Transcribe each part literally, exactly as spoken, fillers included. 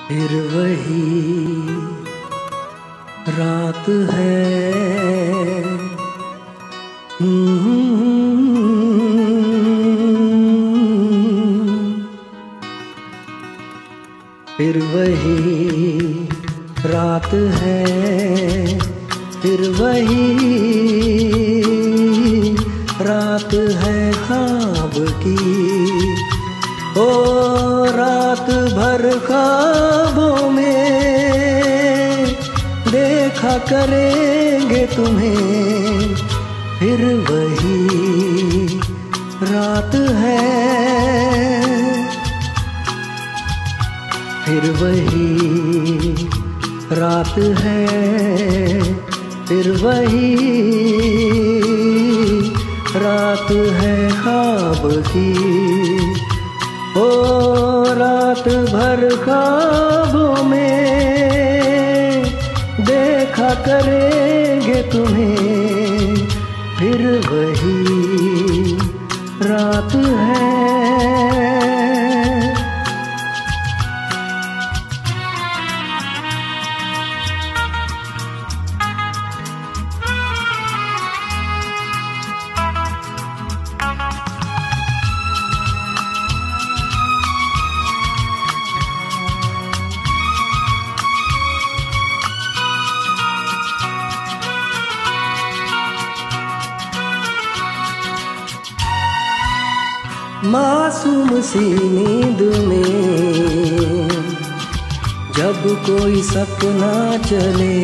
फिर वही रात है। फिर वही रात है, फिर वही रात है ख्वाब की। ओ रात भर ख्वाबों में देखा करेंगे तुम्हें। फिर वही रात है, फिर वही रात है, फिर वही रात है ख्वाब की। ओ रात भर ख्वाबों में देखा करेंगे तुम्हें। फिर वही रात है। मासूम सी नींद में जब कोई सपना चले,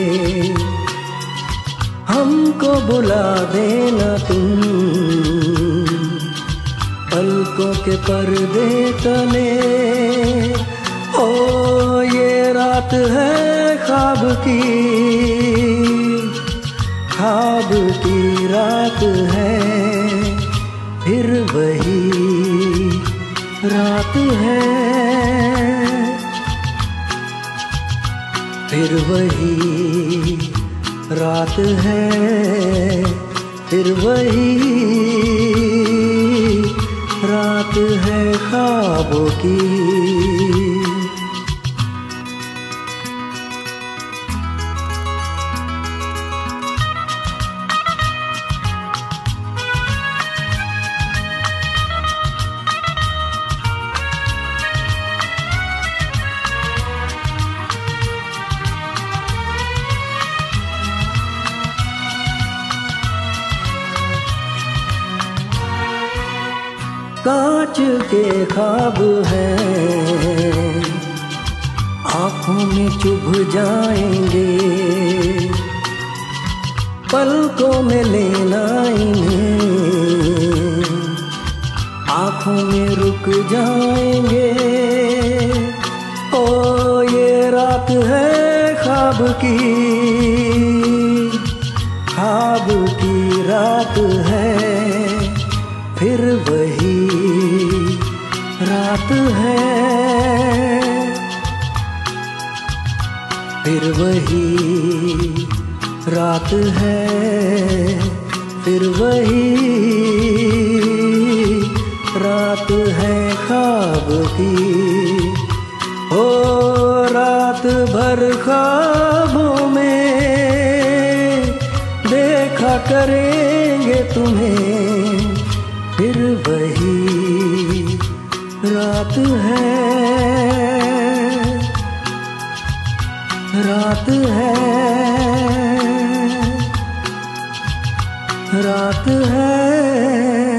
हमको बुला देना तुम पलकों के पर्दे तले। ओ ये रात है ख्वाब की, ख्वाब की रात है। फिर वही रात है, फिर वही रात है, फिर वही रात है ख्वाबों की। कांच के ख्वाब हैं, आँखों में चुभ जाएंगे, पलकों में लेना इन्हें, आँखों में रुक जाएंगे। ओ ये रात है ख्वाब की, ख्वाब की रात है। फिर वही रात है, फिर वही रात है, फिर वही रात है ख्वाब की। ओ रात भर ख्वाबों में देखा करेंगे तुम्हें। फिर वही रात है, रात है, रात है।